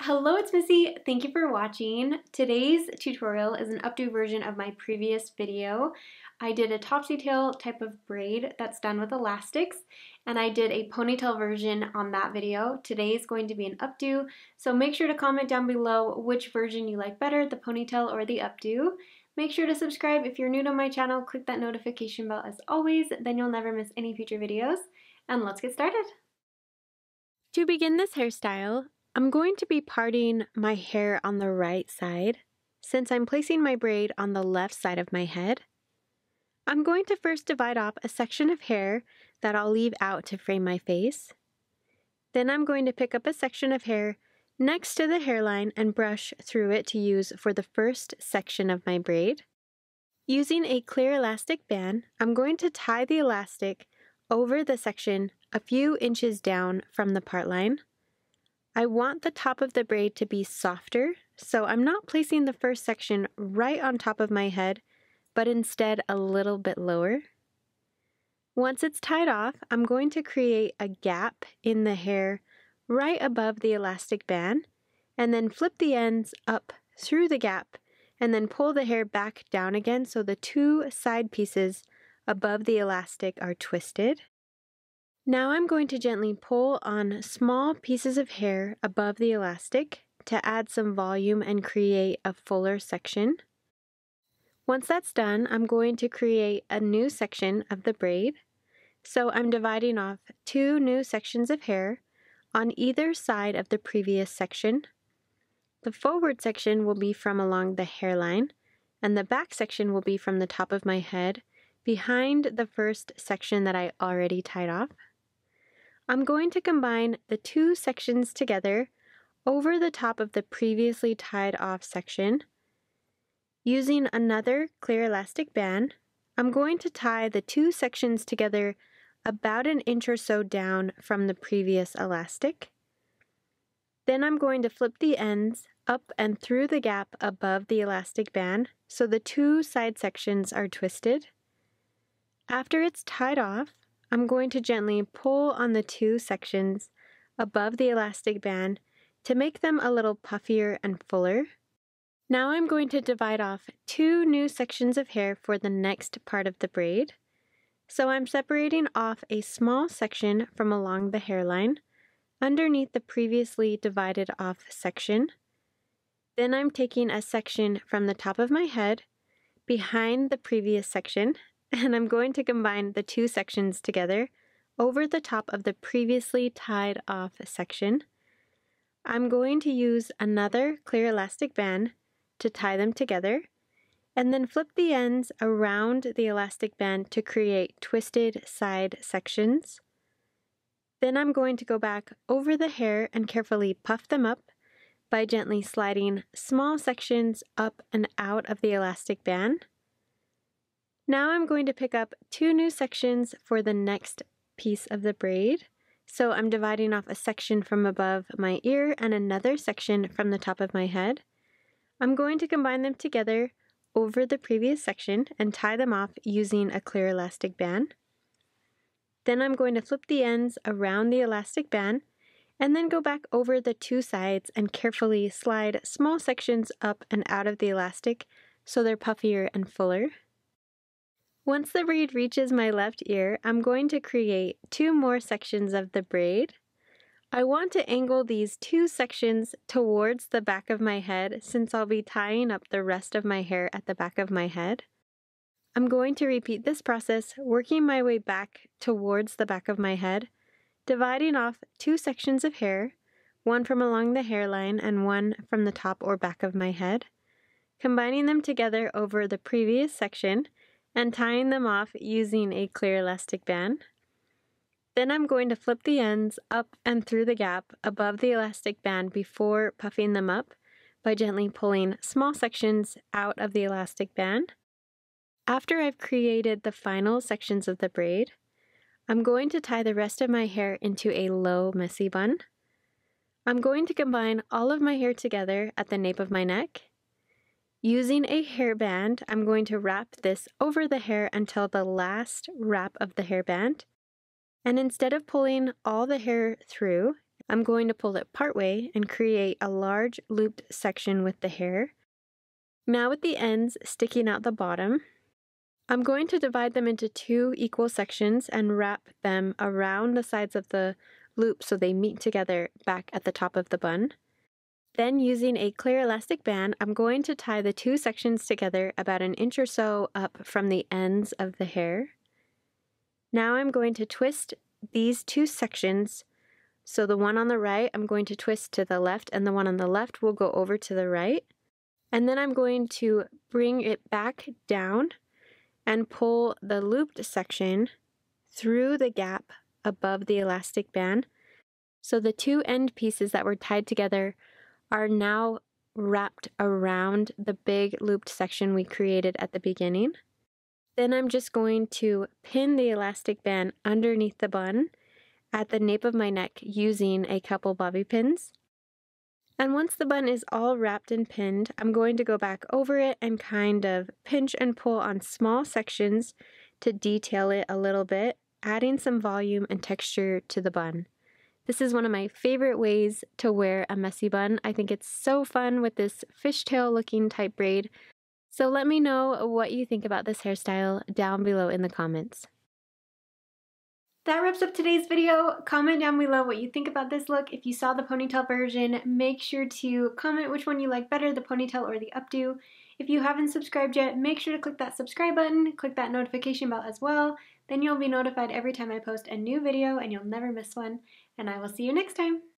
Hello, it's Missy. Thank you for watching. Today's tutorial is an updo version of my previous video. I did a topsy tail type of braid that's done with elastics, and I did a ponytail version on that video. Today is going to be an updo, so make sure to comment down below which version you like better, the ponytail or the updo. Make sure to subscribe if you're new to my channel. Click that notification bell as always, then you'll never miss any future videos. And let's get started. To begin this hairstyle, I'm going to be parting my hair on the right side, since I'm placing my braid on the left side of my head. I'm going to first divide off a section of hair that I'll leave out to frame my face. Then I'm going to pick up a section of hair next to the hairline and brush through it to use for the first section of my braid. Using a clear elastic band, I'm going to tie the elastic over the section a few inches down from the part line. I want the top of the braid to be softer, so I'm not placing the first section right on top of my head, but instead a little bit lower. Once it's tied off, I'm going to create a gap in the hair right above the elastic band, and then flip the ends up through the gap, and then pull the hair back down again so the two side pieces above the elastic are twisted. Now I'm going to gently pull on small pieces of hair above the elastic to add some volume and create a fuller section. Once that's done, I'm going to create a new section of the braid. So I'm dividing off two new sections of hair on either side of the previous section. The forward section will be from along the hairline, and the back section will be from the top of my head, behind the first section that I already tied off. I'm going to combine the two sections together over the top of the previously tied off section. Using another clear elastic band, I'm going to tie the two sections together about an inch or so down from the previous elastic. Then I'm going to flip the ends up and through the gap above the elastic band so the two side sections are twisted. After it's tied off, I'm going to gently pull on the two sections above the elastic band to make them a little puffier and fuller. Now I'm going to divide off two new sections of hair for the next part of the braid. So I'm separating off a small section from along the hairline underneath the previously divided off section. Then I'm taking a section from the top of my head behind the previous section, and I'm going to combine the two sections together over the top of the previously tied off section. I'm going to use another clear elastic band to tie them together, and then flip the ends around the elastic band to create twisted side sections. Then I'm going to go back over the hair and carefully puff them up by gently sliding small sections up and out of the elastic band. Now I'm going to pick up two new sections for the next piece of the braid. So I'm dividing off a section from above my ear and another section from the top of my head. I'm going to combine them together over the previous section and tie them off using a clear elastic band. Then I'm going to flip the ends around the elastic band and then go back over the two sides and carefully slide small sections up and out of the elastic so they're puffier and fuller. Once the braid reaches my left ear, I'm going to create two more sections of the braid. I want to angle these two sections towards the back of my head since I'll be tying up the rest of my hair at the back of my head. I'm going to repeat this process, working my way back towards the back of my head, dividing off two sections of hair, one from along the hairline and one from the top or back of my head, combining them together over the previous section, and tying them off using a clear elastic band. Then I'm going to flip the ends up and through the gap above the elastic band before puffing them up by gently pulling small sections out of the elastic band. After I've created the final sections of the braid, I'm going to tie the rest of my hair into a low messy bun. I'm going to combine all of my hair together at the nape of my neck. Using a hairband, I'm going to wrap this over the hair until the last wrap of the hairband. And instead of pulling all the hair through I'm going to pull it partway and create a large looped section with the hair. Now with the ends sticking out the bottom, I'm going to divide them into 2 equal sections and wrap them around the sides of the loop so they meet together back at the top of the bun. Then using a clear elastic band, I'm going to tie the 2 sections together about an inch or so up from the ends of the hair. Now I'm going to twist these 2 sections. So the one on the right, I'm going to twist to the left, and the one on the left will go over to the right. And then I'm going to bring it back down and pull the looped section through the gap above the elastic band. So the 2 end pieces that were tied together are now wrapped around the big looped section we created at the beginning. Then I'm just going to pin the elastic band underneath the bun at the nape of my neck using a couple bobby pins. And once the bun is all wrapped and pinned, I'm going to go back over it and kind of pinch and pull on small sections to detail it a little bit, adding some volume and texture to the bun. This is one of my favorite ways to wear a messy bun. I think it's so fun with this fishtail looking type braid. So let me know what you think about this hairstyle down below in the comments. That wraps up today's video. Comment down below what you think about this look. If you saw the ponytail version, make sure to comment which one you like better, the ponytail or the updo. If you haven't subscribed yet, make sure to click that subscribe button, click that notification bell as well. Then you'll be notified every time I post a new video and you'll never miss one. And I will see you next time.